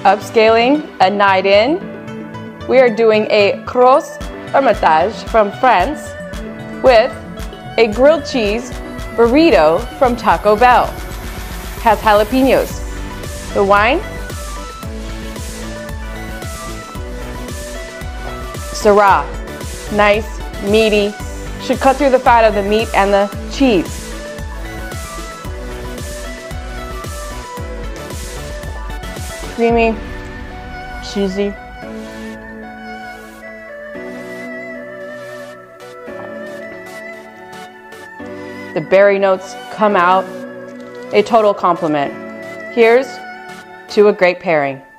upscaling a night in. We are doing a Crozes Hermitage from France with a grilled cheese burrito from Taco Bell. Has jalapenos. The wine, Syrah, nice, meaty, should cut through the fat of the meat and the cheese. Creamy, cheesy. The berry notes come out, a total compliment. Here's to a great pairing.